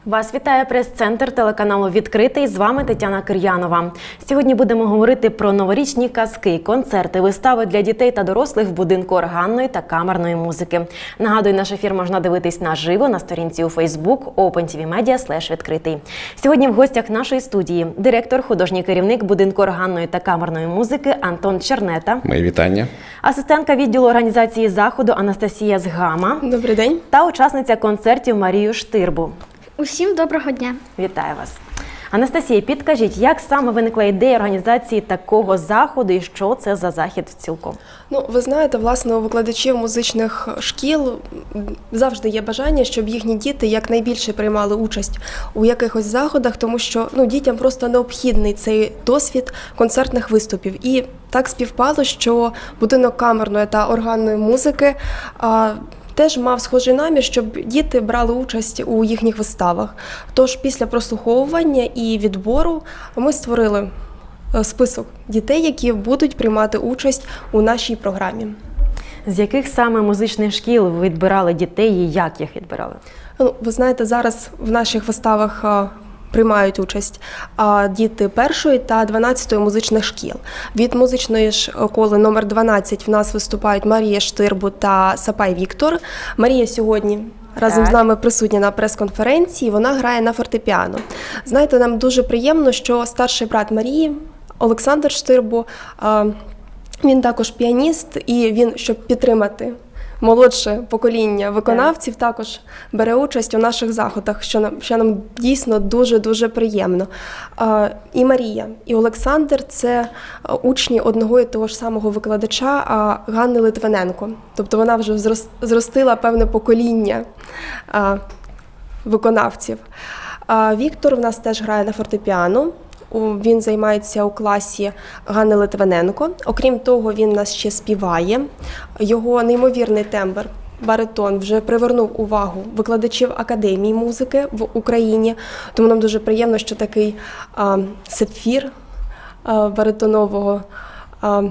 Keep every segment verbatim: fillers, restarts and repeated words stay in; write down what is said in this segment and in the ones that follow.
Вас вітає прес-центр телеканалу «Відкритий». З вами Тетяна Кир'янова. Сьогодні будемо говорити про новорічні казки, концерти, вистави для дітей та дорослих в будинку органної та камерної музики. Нагадую, наш ефір можна дивитись наживо на сторінці у Фейсбук OpenTVMedia слеш відкритий. Сьогодні в гостях нашої студії директор, художній керівник будинку органної та камерної музики Антон Чернета. Мої вітання. Асистентка відділу організації заходу Анастасія Згама. Добрий день. Та учасниця концертів Марію Штирбу. Усім доброго дня! Вітаю вас! Анастасія, підкажіть, як саме виникла ідея організації такого заходу і що це за захід цілком? Ну, ви знаєте, власне, у викладачів музичних шкіл завжди є бажання, щоб їхні діти якнайбільше приймали участь у якихось заходах, тому що ну, дітям просто необхідний цей досвід концертних виступів. І так співпало, що будинок камерної та органної музики а, теж мав схожий намір, щоб діти брали участь у їхніх виставах. Тож після прослуховування і відбору ми створили список дітей, які будуть приймати участь у нашій програмі. З яких саме музичних шкіл ви відбирали дітей і як їх відбирали? Ну, ви знаєте, зараз в наших виставах приймають участь діти першої та дванадцятої музичних шкіл. Від музичної школи номер дванадцять в нас виступають Марія Штирбу та Сапай Віктор. Марія сьогодні разом так. з нами присутня на прес-конференції, вона грає на фортепіано. Знаєте, нам дуже приємно, що старший брат Марії, Олександр Штирбу, він також піаніст, і він, щоб підтримати молодше покоління виконавців, також бере участь у наших заходах, що нам, що нам дійсно дуже-дуже приємно. І Марія, і Олександр – це учні одного і того ж самого викладача Ганни Литвиненко. Тобто вона вже зростила певне покоління виконавців. Віктор в нас теж грає на фортепіано. Він займається у класі Ганни Литвиненко. Окрім того, він нас ще співає. Його неймовірний тембр, баритон, вже привернув увагу викладачів Академії музики в Україні. Тому нам дуже приємно, що такий а, сапфір а, баритонового а,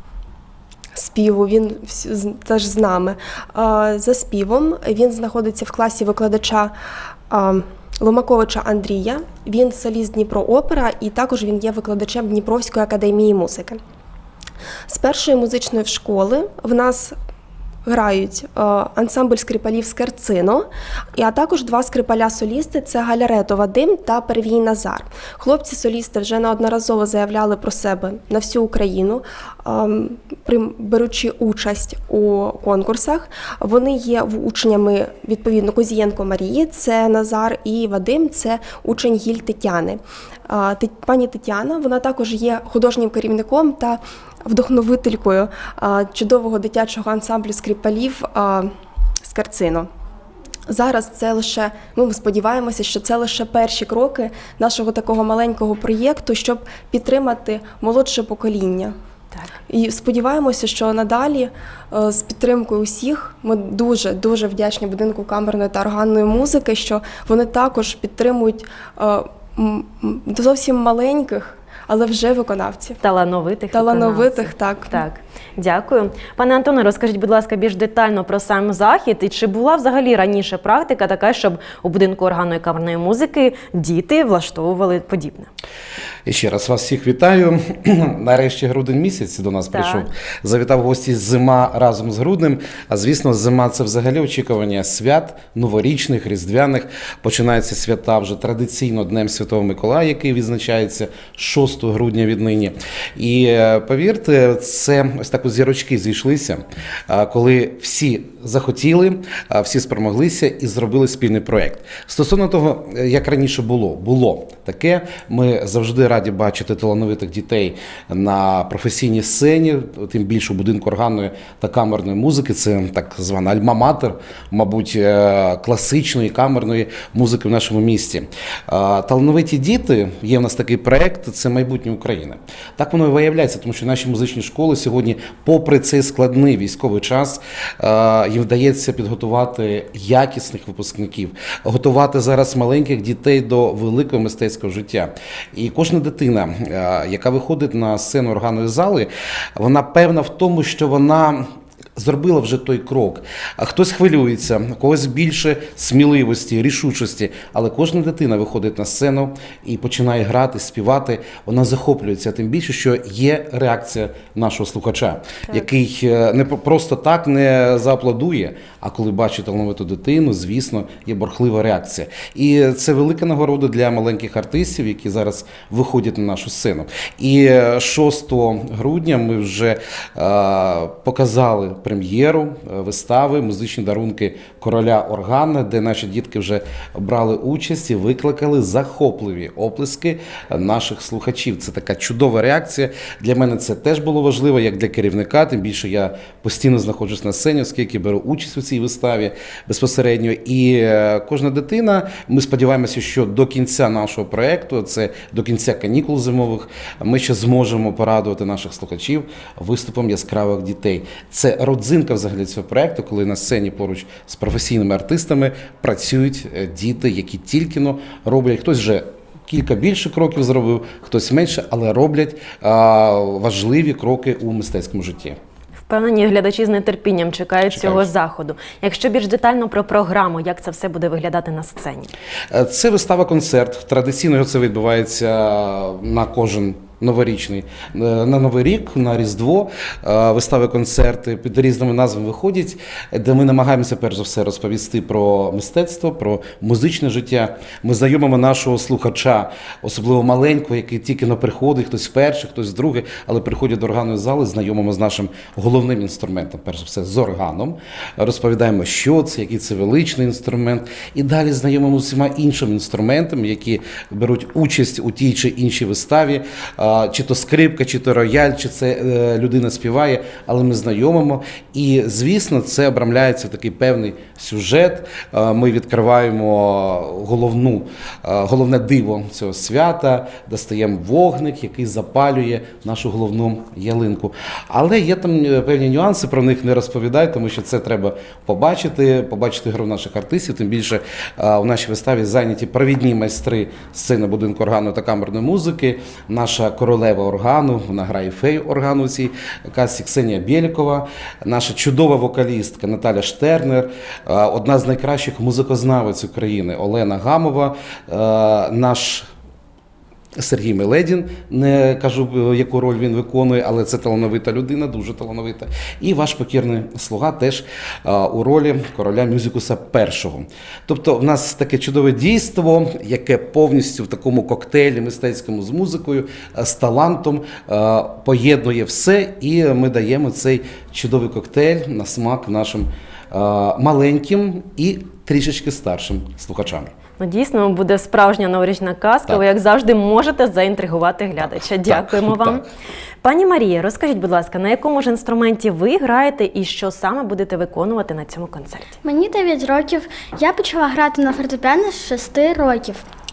співу, він теж з нами. А, за співом він знаходиться в класі викладача а, Ломаковича Андрія, він соліст Дніпро-опера і також він є викладачем Дніпровської академії музики. З першої музичної школи в нас грають е, ансамбль скрипалів «Скерцино», а також два скрипаля-солісти – це Галярето Вадим та Первій Назар. Хлопці-солісти вже неодноразово заявляли про себе на всю Україну, е, беручи участь у конкурсах. Вони є учнями, відповідно, Козієнко Марії, це Назар, і Вадим – це учень Гіль Тетяни. Е, пані Тетяна, вона також є художнім керівником та вдохновителькою а, чудового дитячого ансамблю скрипалів «Скерцино». Зараз це лише, ми сподіваємося, що це лише перші кроки нашого такого маленького проєкту, щоб підтримати молодше покоління. Так. І сподіваємося, що надалі з підтримкою усіх ми дуже-дуже вдячні будинку камерної та органної музики, що вони також підтримують зовсім маленьких, але вже виконавців. Талановитих Талановитих, так. Так. Дякую. Пане Антоне, розкажіть, будь ласка, більш детально про сам захід. І чи була взагалі раніше практика така, щоб у будинку органної камерної музики діти влаштовували подібне? І ще раз вас всіх вітаю. Нарешті грудень місяць до нас так. прийшов. Завітав гості зима разом з груднем. А звісно, зима – це взагалі очікування свят, новорічних, різдвяних. Починаються свята вже традиційно Днем Святого Миколая, який відзначається шостого грудня віднині. І повірте, це ось так зірочки зійшлися, коли всі захотіли, всі спромоглися і зробили спільний проєкт. Стосовно того, як раніше було, було таке, ми завжди раді бачити талановитих дітей на професійній сцені, тим більше у будинку органної та камерної музики, це так звана альма-матер, мабуть, класичної камерної музики в нашому місті. Талановиті діти, є в нас такий проєкт, це майбутнє України. Так воно і виявляється, тому що наші музичні школи сьогодні, попри цей складний військовий час, їм вдається підготувати якісних випускників, готувати зараз маленьких дітей до великого мистецького життя. І кожна дитина, яка виходить на сцену органної зали, вона певна в тому, що вона зробила вже той крок. А хтось хвилюється, у когось більше сміливості, рішучості, але кожна дитина виходить на сцену і починає грати, співати, вона захоплюється, тим більше, що є реакція нашого слухача, так. який не просто так не зааплодує, а коли бачить талановиту дитину, звісно, є бурхлива реакція. І це велика нагорода для маленьких артистів, які зараз виходять на нашу сцену. І шостого грудня ми вже е, показали прем'єру вистави «Музичні дарунки короля органу», де наші дітки вже брали участь і викликали захопливі оплески наших слухачів. Це така чудова реакція. Для мене це теж було важливо, як для керівника, тим більше я постійно знаходжусь на сцені, оскільки беру участь у цій виставі безпосередньо. І кожна дитина, ми сподіваємося, що до кінця нашого проєкту, це до кінця канікул зимових, ми ще зможемо порадувати наших слухачів виступом яскравих дітей. Це родзинка взагалі цього проєкту, коли на сцені поруч з професійними артистами працюють діти, які тільки-но роблять, хтось вже кілька більше кроків зробив, хтось менше, але роблять а, важливі кроки у мистецькому житті. Впевнені, глядачі з нетерпінням чекають, чекають цього заходу. Якщо більш детально про програму, як це все буде виглядати на сцені? Це вистава-концерт. Традиційно це відбувається на кожен новорічний, на Новий рік, на Різдво, вистави-концерти під різними назвами виходять, де ми намагаємося перш за все розповісти про мистецтво, про музичне життя. Ми знайомимо нашого слухача, особливо маленького, який тільки на приходить, хтось вперше, хтось вдруге, але приходять до органної зали, знайомимо з нашим головним інструментом, перш за все з органом, розповідаємо, що це, який це величний інструмент, і далі знайомимо з усіма іншими інструментами, які беруть участь у тій чи іншій виставі, чи то скрипка, чи то рояль, чи це е, людина співає, але ми знайомимо. І, звісно, це обрамляється в такий певний сюжет. Е, ми відкриваємо головну, е, головне диво цього свята, достаємо вогник, який запалює нашу головну ялинку. Але є там певні нюанси, про них не розповідаю, тому що це треба побачити, побачити гру наших артистів. Тим більше е, у нашій виставі зайняті провідні майстри сцени будинку органу та камерної музики. Наша королева органу, вона грає фею органу в цій касті, Ксенія Бєлікова, наша чудова вокалістка Наталя Штернер, одна з найкращих музикознавець України Олена Гамова, наш Сергій Меледін, не кажу, яку роль він виконує, але це талановита людина, дуже талановита. І ваш покірний слуга теж а, у ролі короля мюзикуса першого. Тобто в нас таке чудове дійство, яке повністю в такому коктейлі мистецькому з музикою, з талантом а, поєднує все, і ми даємо цей чудовий коктейль на смак нашим а, маленьким і трішечки старшим слухачам. Ну, дійсно, буде справжня новорічна казка. Так. Ви, як завжди, можете заінтригувати глядача. Дякуємо так, вам. Так. Пані Марія, розкажіть, будь ласка, на якому ж інструменті ви граєте і що саме будете виконувати на цьому концерті? Мені дев'ять років. Я почала грати на фортепіано з шести років.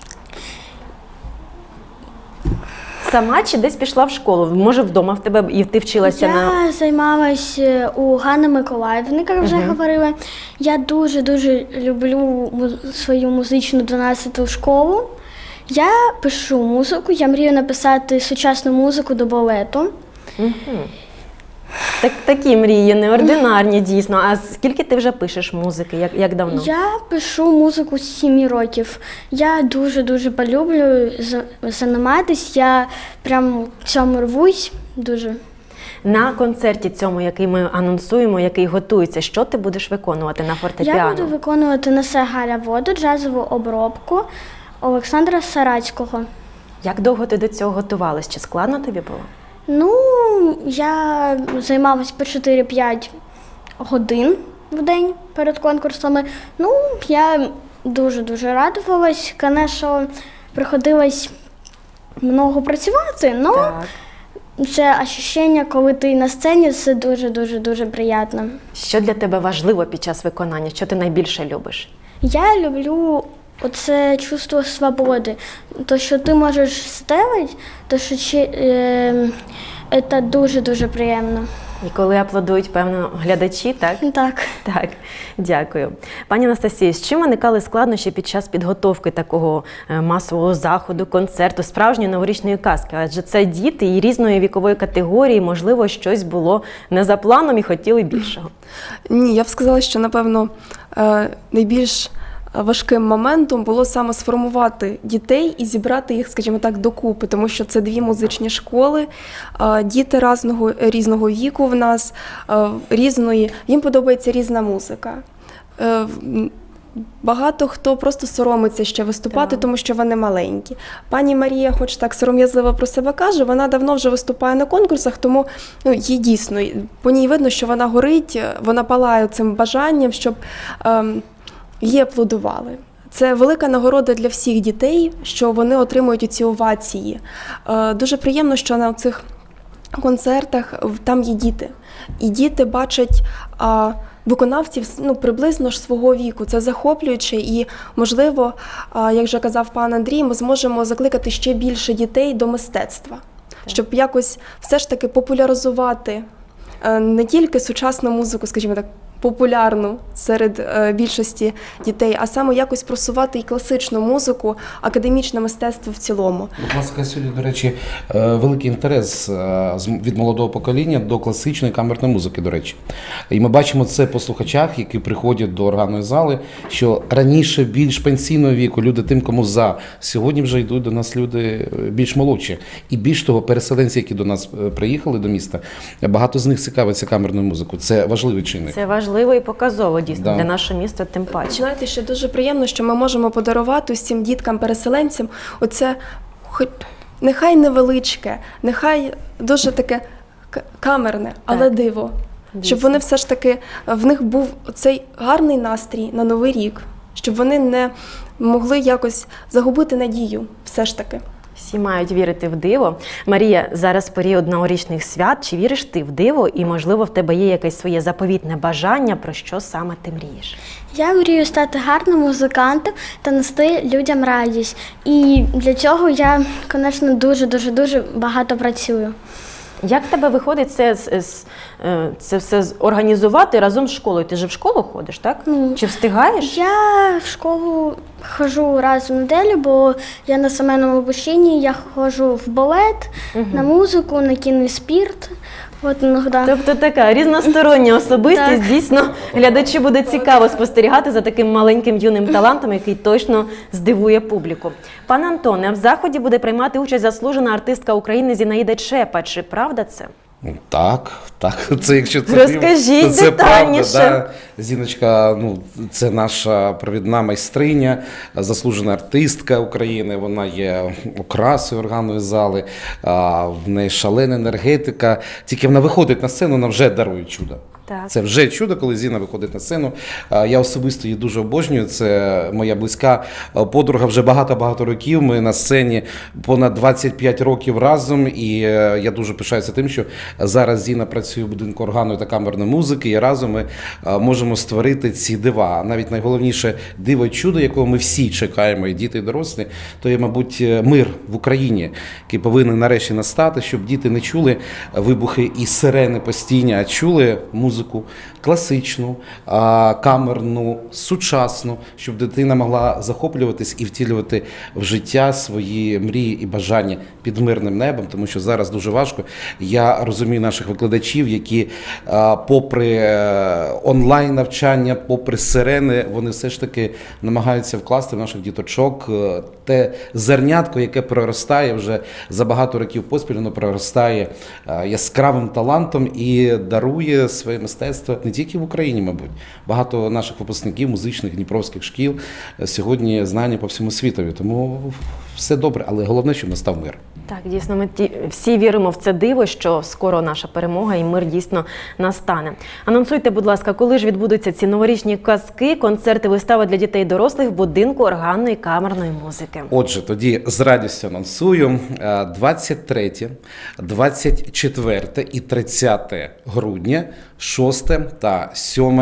Сама чи десь пішла в школу? Може, вдома в тебе і ти вчилася? Я на... Я займалася у Ганни Миколаївни, як вже uh-huh. говорили. Я дуже-дуже люблю свою музичну дванадцяту школу. Я пишу музику, я мрію написати сучасну музику до балету. Uh-huh. Так, такі мрії, неординарні, дійсно. А скільки ти вже пишеш музики? Як, як давно? Я пишу музику з семи років. Я дуже-дуже полюблю займатися. Я прям в цьому рвусь дуже. На концерті цьому, який ми анонсуємо, який готується, що ти будеш виконувати на фортепіано? Я буду виконувати «Несе Галя воду», джазову обробку Олександра Сарацького. Як довго ти до цього готувалась? Чи складно тобі було? Ну, я займалась по чотири-п'ять годин в день перед конкурсами. Ну, я дуже-дуже радувалась. Звісно, приходилось много працювати, але це відчуття, коли ти на сцені, це дуже-дуже-дуже приємно. Що для тебе важливо під час виконання? Що ти найбільше любиш? Я люблю оце чувство свободи. То, що ти можеш ставити, то, що е, це дуже-дуже приємно. І коли аплодують, певно, глядачі, так? Так. Так, дякую. Пані Анастасію, з чим виникали складнощі під час підготовки такого е, масового заходу, концерту, справжньої новорічної казки? Адже це діти і різної вікової категорії, можливо, щось було не за планом і хотіли більшого. Ні, я б сказала, що, напевно, е, найбільш важким моментом було саме сформувати дітей і зібрати їх, скажімо так, докупи, тому що це дві музичні школи, е, діти різного, різного віку в нас, е, різної, їм подобається різна музика. Е, Багато хто просто соромиться ще виступати, Так. тому що вони маленькі. Пані Марія, хоч так сором'язливо про себе каже, вона давно вже виступає на конкурсах, тому ну, їй дійсно, по ній видно, що вона горить, вона палає цим бажанням, щоб ем, її аплодували. Це велика нагорода для всіх дітей, що вони отримують ці овації. Е, дуже приємно, що на цих концертах там є діти. І діти бачать а, виконавців ну, приблизно ж свого віку. Це захоплююче і, можливо, а, як вже казав пан Андрій, ми зможемо закликати ще більше дітей до мистецтва, так. Щоб якось все ж таки популяризувати а, не тільки сучасну музику, скажімо так, популярну серед е, більшості дітей, а саме якось просувати і класичну музику, академічне мистецтво в цілому. Класика сьогодні, до речі, е, великий інтерес е, з- від молодого покоління до класичної камерної музики, до речі. І ми бачимо це по слухачах, які приходять до органної зали, що раніше більш пенсійного віку, люди тим, кому за, сьогодні вже йдуть до нас люди більш молодші. І більш того, переселенці, які до нас е, приїхали до міста, багато з них цікавиться камерною музикою. Це важливий чинник. Це важливо і показово, дійсно, Да. для нашого міста тим паче. Знаєте, ще дуже приємно, що ми можемо подарувати усім діткам-переселенцям оце, хоч нехай невеличке, нехай дуже таке к- камерне, але Так. диво. Дійсно. Щоб вони все ж таки, в них був цей гарний настрій на Новий рік, щоб вони не могли якось загубити надію все ж таки. Всі мають вірити в диво. Марія, зараз період новорічних свят. Чи віриш ти в диво? І, можливо, в тебе є якесь своє заповітне бажання, про що саме ти мрієш? Я мрію стати гарним музикантом та нести людям радість. І для цього я, звісно, дуже-дуже-дуже багато працюю. Як в тебе виходить це, з- з- е, це все з- організувати разом з школою? Ти ж в школу ходиш, так? Ну, Чи встигаєш? Я в школу ходжу раз в неділю, бо я на сімейному обученні, я ходжу в балет, на музику, на кіноспорт. От іноді. Тобто така різностороння особистість. Так. Дійсно, глядачі буде цікаво спостерігати за таким маленьким юним талантом, який точно здивує публіку. Пане Антоне, в заході буде приймати участь заслужена артистка України Зінаїда Чепа. Чи правда це? Ну, Так, так, це якщо це Розкажіть то це детальніше. правда. Да. Зіночка, ну, це наша провідна майстриня, заслужена артистка України, вона є окрасою органної зали, а, в неї шалена енергетика. Тільки вона виходить на сцену, вона вже дарує чудо. Так. Це вже чудо, коли Зіна виходить на сцену. А, Я особисто її дуже обожнюю. Це моя близька а, подруга вже багато-багато років. Ми на сцені понад двадцять п'ять років разом. І е, я дуже пишаюся тим, що зараз Зіна працює в будинку органної та камерної музики. І разом ми а, можемо створити ці дива. А навіть найголовніше диво і чудо, якого ми всі чекаємо, і діти, і дорослі, то є, мабуть, мир в Україні, який повинен нарешті настати, щоб діти не чули вибухи і сирени постійні, а чули музику. Музику класичну, а, камерну, сучасну, щоб дитина могла захоплюватись і втілювати в життя свої мрії і бажання під мирним небом, тому що зараз дуже важко. Я розумію наших викладачів, які а, попри е, онлайн-навчання, попри сирени, вони все ж таки намагаються вкласти в наших діточок е, те зернятко, яке проростає вже за багато років поспіль, воно проростає е, яскравим талантом і дарує своє мистецтво не тільки в Україні, мабуть. Багато наших випускників музичних дніпровських шкіл сьогодні знані по всьому світові. Тому все добре, але головне, щоб настав мир. Так, дійсно, ми ті, всі віримо в це диво, що скоро наша перемога і мир дійсно настане. Анонсуйте, будь ласка, коли ж відбудуться ці новорічні казки, концерти, вистави для дітей і дорослих в будинку органної камерної музики. Отже, тоді з радістю анонсую. двадцять третє, двадцять четверте і тридцяте грудня, шосте та сьоме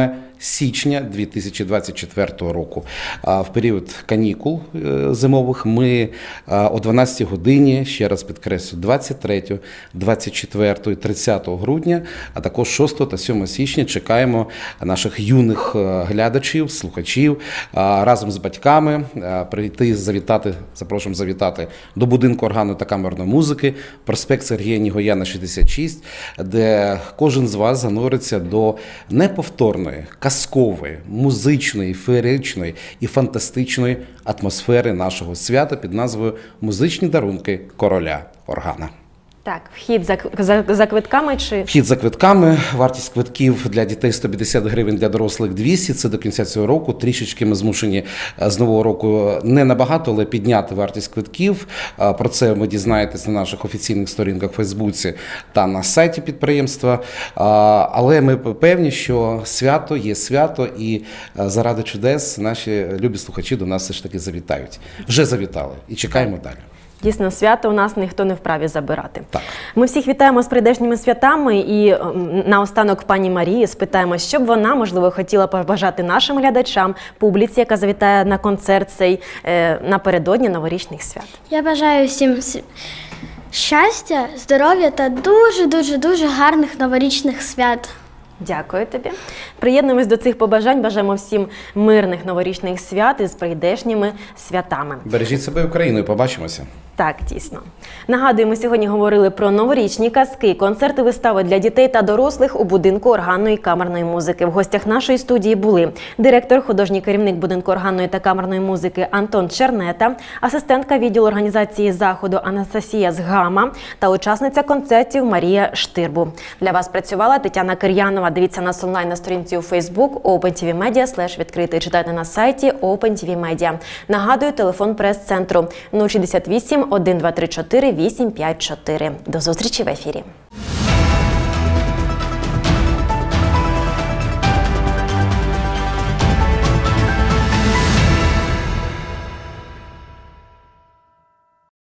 січня дві тисячі двадцять четвертого року. В період канікул зимових ми о дванадцятій годині, ще раз підкреслю, двадцять третього, двадцять четвертого і тридцятого грудня, а також шостого та сьомого січня чекаємо наших юних глядачів, слухачів разом з батьками прийти, завітати, запрошуємо завітати до будинку органу та камерної музики, проспект Сергія Нігояна, шістдесят шість, де кожен з вас зануриться до неповторної, казкової, музичної, феєричної і фантастичної атмосфери нашого свята під назвою «Музичні дарунки короля органа». Так, вхід за, за, за квитками чи… Вхід за квитками, вартість квитків для дітей сто п'ятдесят гривень, для дорослих двісті, це до кінця цього року. Трішечки ми змушені з нового року не набагато, але підняти вартість квитків. Про це ви дізнаєтесь на наших офіційних сторінках в Фейсбуці та на сайті підприємства. Але ми певні, що свято є свято, і заради чудес наші любі слухачі до нас все ж таки завітають. Вже завітали і чекаємо далі. Дійсно, свято у нас ніхто не вправі забирати. Так. Ми всіх вітаємо з прийдешніми святами і наостанок пані Марії спитаємо, що б вона, можливо, хотіла побажати нашим глядачам, публіці, яка завітає на концерт цей е, напередодні новорічних свят. Я бажаю всім щастя, здоров'я та дуже-дуже-дуже гарних новорічних свят. Дякую тобі. Приєднуємось до цих побажань. Бажаємо всім мирних новорічних свят із прийдешніми святами. Бережіть себе Україною. Побачимося. Так, дійсно. Нагадую, ми сьогодні говорили про новорічні казки, концерти, вистави для дітей та дорослих у будинку органної камерної музики. В гостях нашої студії були директор, художній керівник будинку органної та камерної музики Антон Чернета, асистентка відділу організації заходу Анастасія Згама та учасниця концертів Марія Штирбу. Для вас працювала Тетяна Кир'янова. Дивіться нас онлайн на сторінці у Facebook OpenTVMedia слеш відкритий. Читайте на сайті OpenTVMedia. Нагадую, телефон прес-центру нуль шістдесят вісім, один два три чотири, вісім п'ять чотири. До зустрічі в ефірі.